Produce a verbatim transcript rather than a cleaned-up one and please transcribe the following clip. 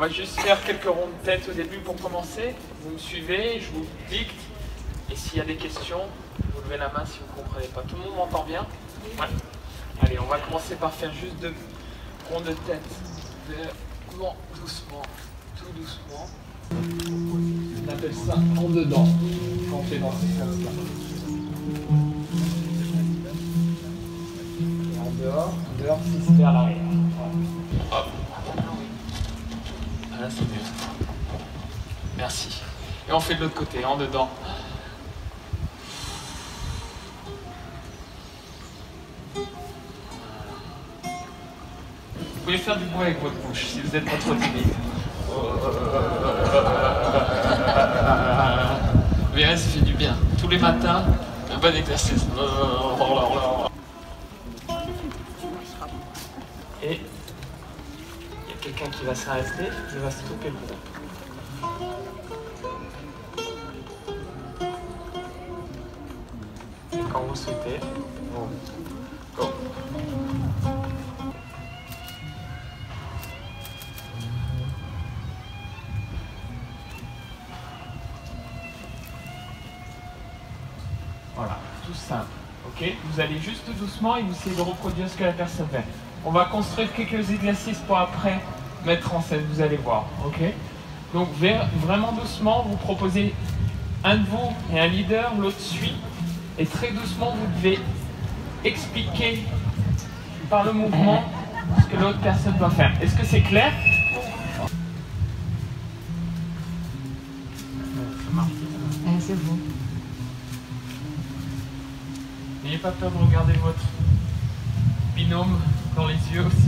va juste faire quelques ronds de tête au début pour commencer. Vous me suivez, je vous dicte. Et s'il y a des questions, vous levez la main si vous ne comprenez pas. Tout le monde m'entend bien? Ouais. Allez, on va commencer par faire juste deux ronds de tête. Bon, doucement, tout doucement. On appelle ça en dedans, quand on fait dans ces sens-là. Et en dehors, en dehors, six vers l'arrière. Voilà. Hop. Ah, là, c'est mieux. Merci. Et on fait de l'autre côté, en dedans. Vous pouvez faire du bruit avec votre bouche si vous n'êtes pas trop timide. Mais ça fait du bien. Tous les matins, un bon exercice. Et il y a quelqu'un qui va s'arrêter, qui va stopper le groupe. Et quand vous souhaitez, bon, go. Voilà, tout simple. Ok, vous allez juste doucement et vous essayez de reproduire ce que la personne fait. On va construire quelques exercices pour après mettre en scène, vous allez voir. Ok, donc vraiment doucement, vous proposez un de vous et un leader, l'autre suit. Et très doucement, vous devez expliquer par le mouvement ce que l'autre personne doit faire. Est-ce que c'est clair? Ça marche. Ouais, c'est bon. N'ayez pas peur de regarder votre binôme dans les yeux aussi.